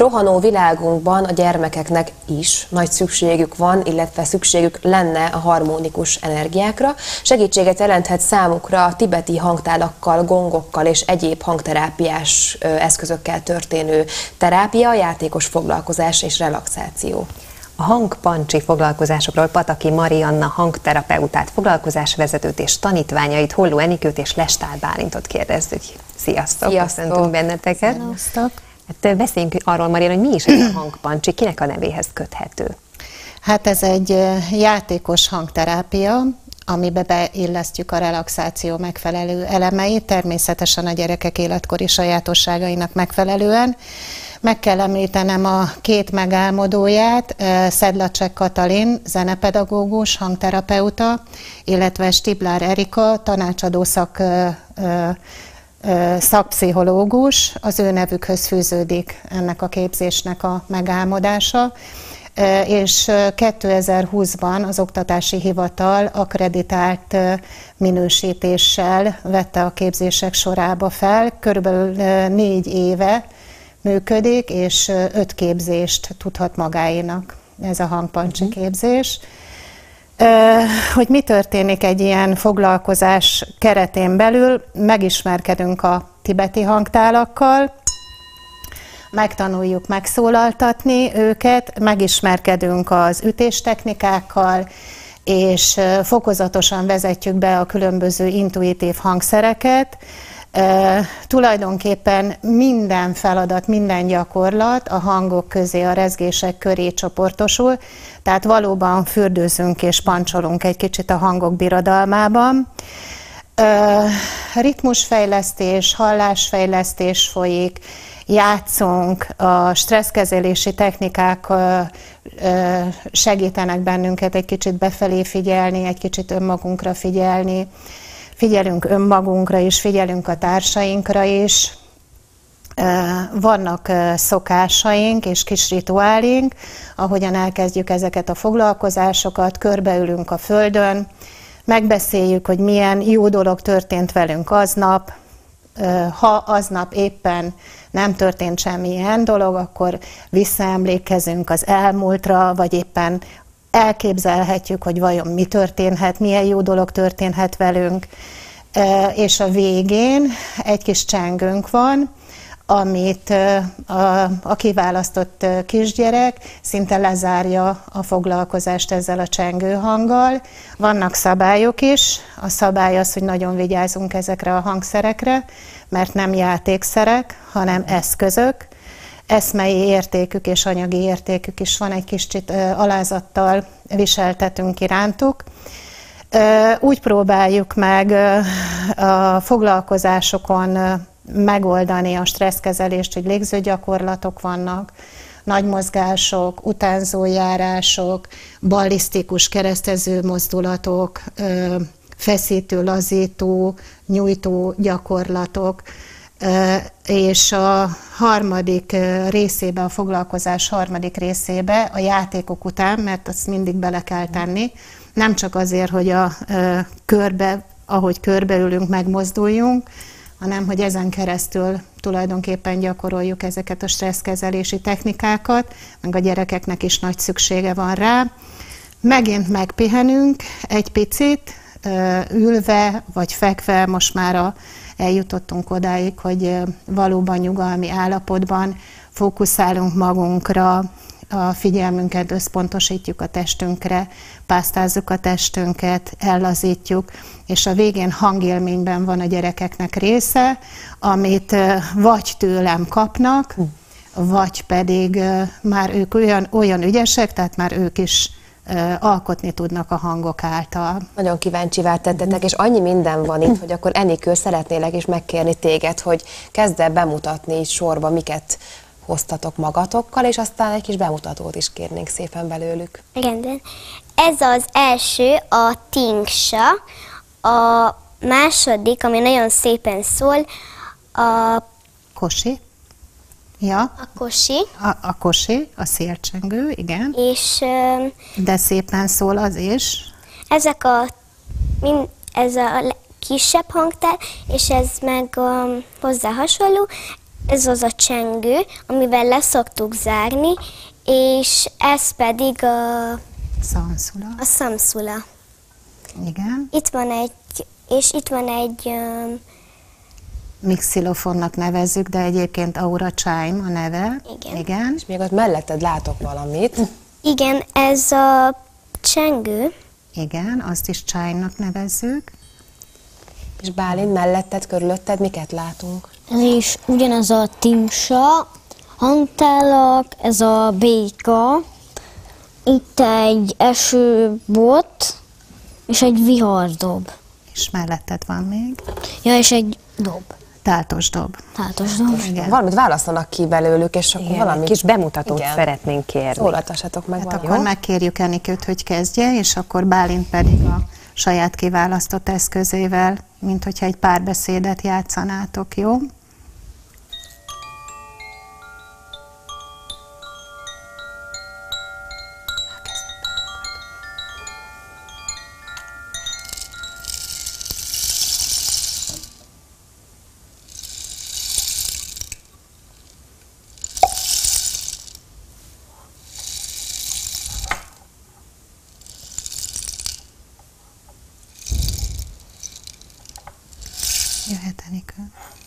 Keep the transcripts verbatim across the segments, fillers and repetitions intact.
Rohanó világunkban a gyermekeknek is nagy szükségük van, illetve szükségük lenne a harmonikus energiákra. Segítséget jelenthet számukra a tibeti hangtálakkal, gongokkal és egyéb hangterápiás eszközökkel történő terápia, játékos foglalkozás és relaxáció. A hangpancsi foglalkozásokról Pataki Marianna hangterapeutát, foglalkozásvezetőt és tanítványait, Holló Enikőt és Lestár Bálintot kérdezzük. Sziasztok! Sziasztok. Köszöntünk benneteket! Sziasztok. Hát beszéljünk arról, Marianna, hogy mi is ez a hangpancsi, kinek a nevéhez köthető? Hát ez egy játékos hangterápia, amiben beillesztjük a relaxáció megfelelő elemeit, természetesen a gyerekek életkori sajátosságainak megfelelően. Meg kell említenem a két megálmodóját, Szedlacsek Katalin, zenepedagógus, hangterapeuta, illetve Stiblár Erika, tanácsadó szak, szakpszichológus. Az ő nevükhöz fűződik ennek a képzésnek a megálmodása. És kétezer-húszban az Oktatási Hivatal akkreditált minősítéssel vette a képzések sorába fel. Körülbelül négy éve működik, és öt képzést tudhat magáénak ez a hangpancsi uh-huh. képzés. Hogy mi történik egy ilyen foglalkozás keretén belül, megismerkedünk a tibeti hangtálakkal, megtanuljuk megszólaltatni őket, megismerkedünk az ütéstechnikákkal, és fokozatosan vezetjük be a különböző intuitív hangszereket. E, tulajdonképpen minden feladat, minden gyakorlat a hangok közé, a rezgések köré csoportosul, tehát valóban fürdőzünk és pancsolunk egy kicsit a hangok birodalmában. E, ritmusfejlesztés, hallásfejlesztés folyik, játszunk, a stresszkezelési technikák segítenek bennünket egy kicsit befelé figyelni, egy kicsit önmagunkra figyelni, figyelünk önmagunkra is, figyelünk a társainkra is. Vannak szokásaink és kis rituálink, ahogyan elkezdjük ezeket a foglalkozásokat, körbeülünk a földön, megbeszéljük, hogy milyen jó dolog történt velünk aznap. Ha aznap éppen nem történt semmilyen dolog, akkor visszaemlékezünk az elmúltra, vagy éppen elképzelhetjük, hogy vajon mi történhet, milyen jó dolog történhet velünk. És a végén egy kis csengőnk van, amit a, a kiválasztott kisgyerek szinte lezárja a foglalkozást ezzel a csengőhanggal. Vannak szabályok is. A szabály az, hogy nagyon vigyázzunk ezekre a hangszerekre, mert nem játékszerek, hanem eszközök. Eszmei értékük és anyagi értékük is van, egy kicsit alázattal viseltetünk irántuk. Úgy próbáljuk meg a foglalkozásokon megoldani a stresszkezelést, hogy légzőgyakorlatok vannak, nagy mozgások, utánzójárások, ballisztikus keresztező mozdulatok, feszítő, lazító, nyújtó gyakorlatok, és a harmadik részébe, a foglalkozás harmadik részébe, a játékok után, mert azt mindig bele kell tenni, nem csak azért, hogy a körbe, ahogy körbeülünk, megmozduljunk, hanem hogy ezen keresztül tulajdonképpen gyakoroljuk ezeket a stresszkezelési technikákat, meg a gyerekeknek is nagy szüksége van rá. Megint megpihenünk egy picit, ülve vagy fekve, most már a, eljutottunk odáig, hogy valóban nyugalmi állapotban fókuszálunk magunkra, a figyelmünket összpontosítjuk a testünkre, pásztázzuk a testünket, ellazítjuk, és a végén hangélményben van a gyerekeknek része, amit vagy tőlem kapnak, vagy pedig már ők olyan, olyan ügyesek, tehát már ők is alkotni tudnak a hangok által. Nagyon kíváncsivá tettetek, és annyi minden van itt, hogy akkor Enikő, szeretnélek is megkérni téged, hogy kezd el bemutatni így sorba, miket hoztatok magatokkal, és aztán egy kis bemutatót is kérnénk szépen belőlük. Rendben. Ez az első, a Tingsa, a második, ami nagyon szépen szól, a Kosi. Ja. A kosi. A, a kosi, a szélcsengő, igen. És de szépen szól az is. Ezek a, mind, ez a kisebb hangtár, és ez meg um, hozzá hasonló. ez az a csengő, amivel leszoktuk zárni, és ez pedig a, Szanszula. a szamszula. Igen. Itt van egy, és itt van egy... Um, Mixxylofonnak nevezzük, de egyébként Aura Chime a neve. Igen. Igen. És még ott melletted látok valamit. igen, ez a csengő. Igen, azt is chime-nak nevezzük. És Bálint, melletted, körülötted miket látunk? Ez is ugyanez a tingsa, hangtálak, ez a béka, itt egy esőbot, és egy vihardob. És melletted van még. Ja, és egy dob. Táltos dob. Tátos dob. Igen. Valamit választanak ki belőlük, és akkor Igen, valamit... egy kis bemutatót Igen. szeretnénk kérni. Szólaltassatok meg Hát valamit. akkor megkérjük Enikőt, hogy kezdje, és akkor Bálint pedig a saját kiválasztott eszközével, mint hogyha egy párbeszédet játszanátok, jó? Jöhet Enikő.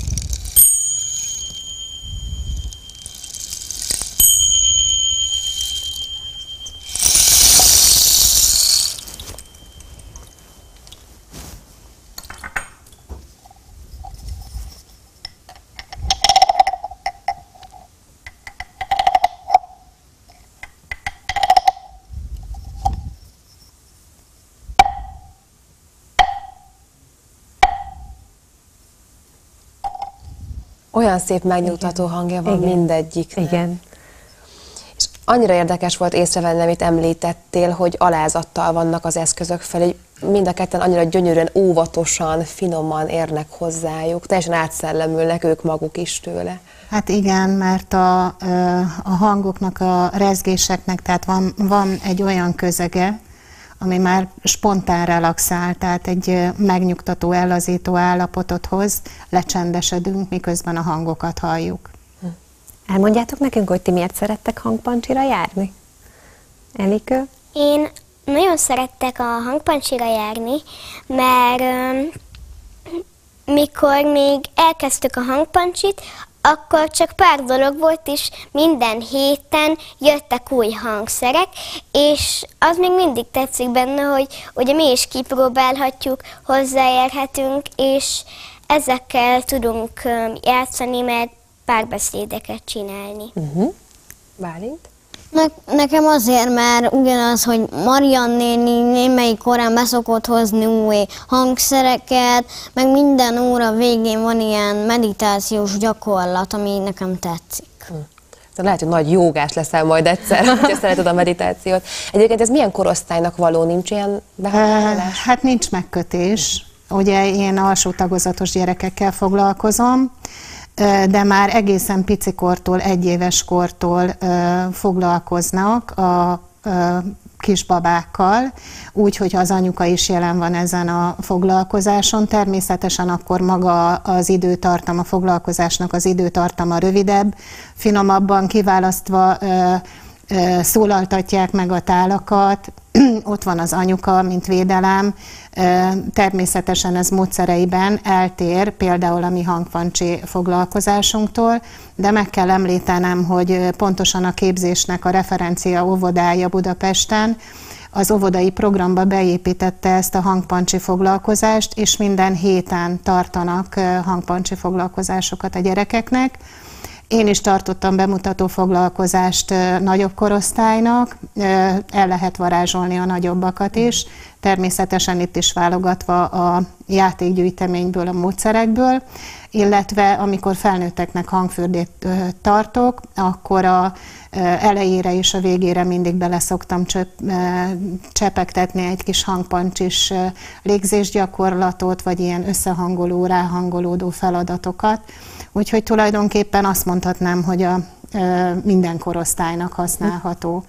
Olyan szép megnyugtató hangja van Igen. mindegyiknek. Igen. És annyira érdekes volt észrevenni, amit említettél, hogy alázattal vannak az eszközök felé, mind a ketten annyira gyönyörűen, óvatosan, finoman érnek hozzájuk, teljesen átszellemülnek ők maguk is tőle. Hát igen, mert a, a hangoknak, a rezgéseknek, tehát van, van egy olyan közege, ami már spontán relaxál, tehát egy megnyugtató, ellazító állapotot hoz, lecsendesedünk, miközben a hangokat halljuk. Elmondjátok nekünk, hogy ti miért szerettek hangpancsira járni? Enikő? Én nagyon szerettek a hangpancsira járni, mert um, mikor még elkezdtük a hangpancsit, akkor csak pár dolog volt, és minden héten jöttek új hangszerek, és az még mindig tetszik benne, hogy ugye mi is kipróbálhatjuk, hozzáérhetünk, és ezekkel tudunk játszani, meg párbeszédeket csinálni. Uh-huh. Bálint? Ne- nekem azért, mert ugyanaz, hogy Marian néni némelyik korán beszokott hozni új hangszereket, meg minden óra végén van ilyen meditációs gyakorlat, ami nekem tetszik. Hm. Lehet, hogy nagy jogás leszel majd egyszer, hogyha szereted a meditációt. Egyébként ez milyen korosztálynak való, nincs ilyen behatárolás? Hát nincs megkötés. Ugye én alsó tagozatos gyerekekkel foglalkozom, de már egészen picikortól, egyéves kortól foglalkoznak a kisbabákkal, úgy, hogy az anyuka is jelen van ezen a foglalkozáson. Természetesen akkor maga az időtartama, a foglalkozásnak az időtartama rövidebb, finomabban kiválasztva szólaltatják meg a tálakat, ott van az anyuka, mint védelem, természetesen ez módszereiben eltér, például a mi hangpancsi foglalkozásunktól, de meg kell említenem, hogy pontosan a képzésnek a referencia óvodája Budapesten az óvodai programba beépítette ezt a hangpancsi foglalkozást, és minden héten tartanak hangpancsi foglalkozásokat a gyerekeknek. Én is tartottam bemutató foglalkozást nagyobb korosztálynak, el lehet varázsolni a nagyobbakat is, természetesen itt is válogatva a játékgyűjteményből, a módszerekből, illetve amikor felnőtteknek hangfürdét tartok, akkor a elejére és a végére mindig bele szoktam csepegtetni egy kis hangpancsis légzésgyakorlatot, vagy ilyen összehangoló, ráhangolódó feladatokat. Úgyhogy tulajdonképpen azt mondhatnám, hogy a minden korosztálynak használható.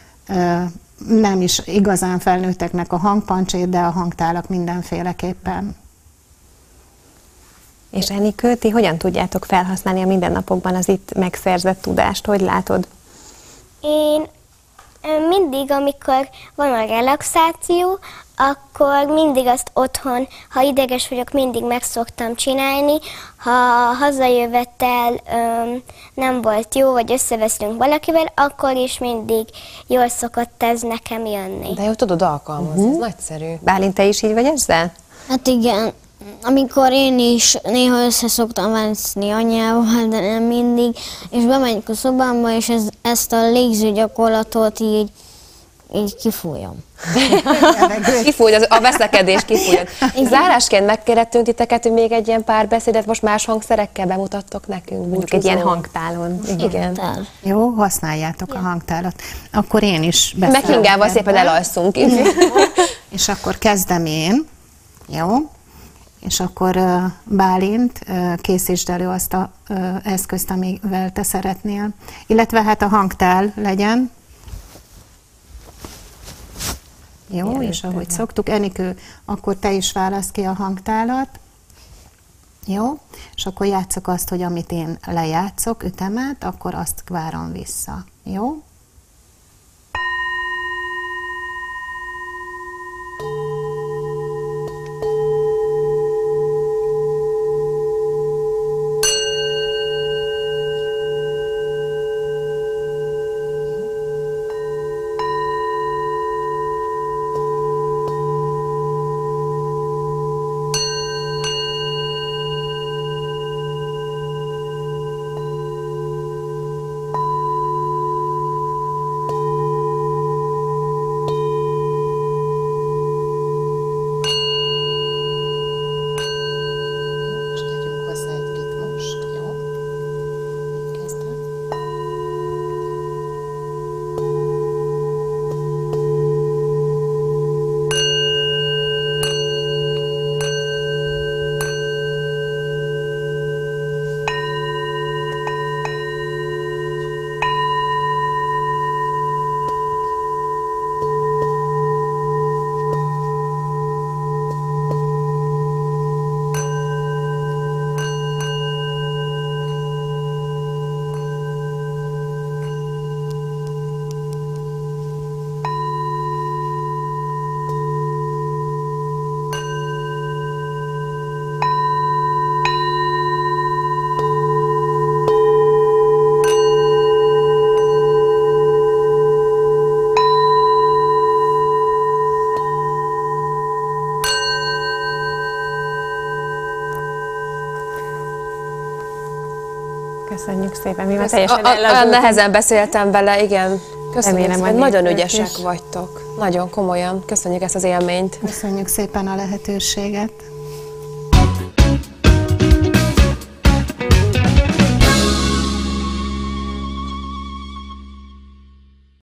Nem is igazán felnőtteknek a hangpancsét, de a hangtálak mindenféleképpen. És Enikő, ti hogyan tudjátok felhasználni a mindennapokban az itt megszerzett tudást? Hogy látod? Én ö, mindig, amikor van a relaxáció, akkor mindig azt otthon, ha ideges vagyok, mindig meg szoktam csinálni. Ha hazajövetel öm, nem volt jó, vagy összeveszünk valakivel, akkor is mindig jól szokott ez nekem jönni. De jó, tudod alkalmazni, uh-huh. ez nagyszerű. Bálint, te is így vagy ezzel? Hát igen, amikor én is néha össze szoktam vászni anyával, de nem mindig, és bemegyek a szobámba, és ez, ezt a légző gyakorlatot így, így kifújom. Kifújt, az, a veszekedés kifújt. Zárásként megkérdettünk titeket, hogy még egy ilyen pár beszédet most más hangszerekkel bemutattok nekünk. Mondjuk egy ilyen hangtálon. Igen. Igen. Jó, használjátok Igen. a hangtálat. Akkor én is beszélek. Meg Ingával szépen elalszunk. És akkor kezdem én. Jó? És akkor uh, Bálint, uh, készítsd elő azt a uh, eszközt, amivel te szeretnél. Illetve hát a hangtál legyen. Jó, Ilyen és ahogy nem. szoktuk, Enikő, akkor te is válasz ki a hangtálat. Jó? És akkor játsszuk azt, hogy amit én lejátszok, ütemet, akkor azt várom vissza. Jó? Köszönjük szépen, mi már teljesen ellazultunk. Nehezen beszéltem vele, igen. Köszönjük Remélem, szépen, nagyon ügyesek is. vagytok. Nagyon komolyan. Köszönjük ezt az élményt. Köszönjük szépen a lehetőséget.